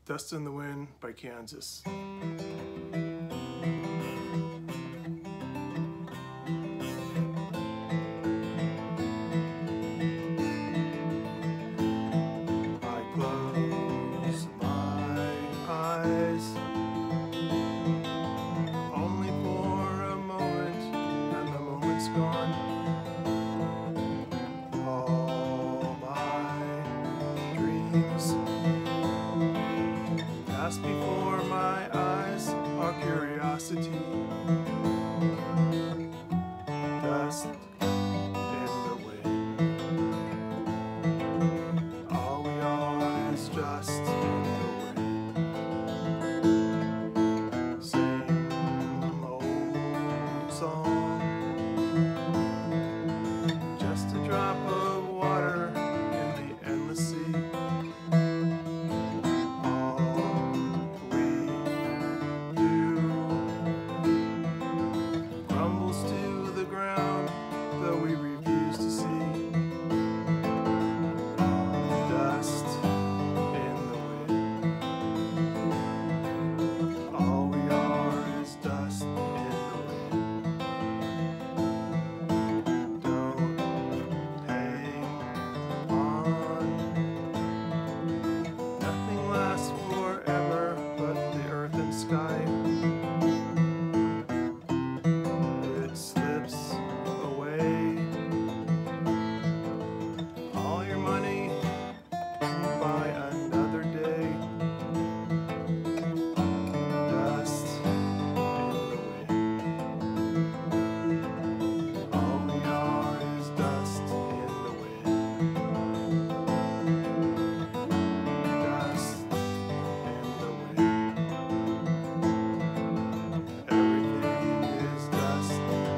Dust in the Wind by Kansas. I close my eyes only for a moment, and the moment's gone. All my dreams pass before my eyes, our curiosity. Dust in the wind. All we are is just in the wind. Same old song, just a drop of water in the endless sea. Crumbles to the ground, though we refuse to see. Dust in the wind. All we are is dust in the wind. Don't hang on. Nothing lasts forever but the earth and sky. All your money by another day. Dust in the wind. All we are is dust in the wind. Dust in the wind. Everything is dust in the wind.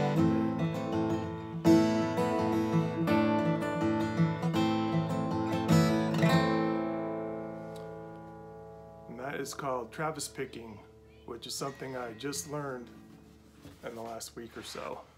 And that is called Travis picking, which is something I just learned in the last week or so.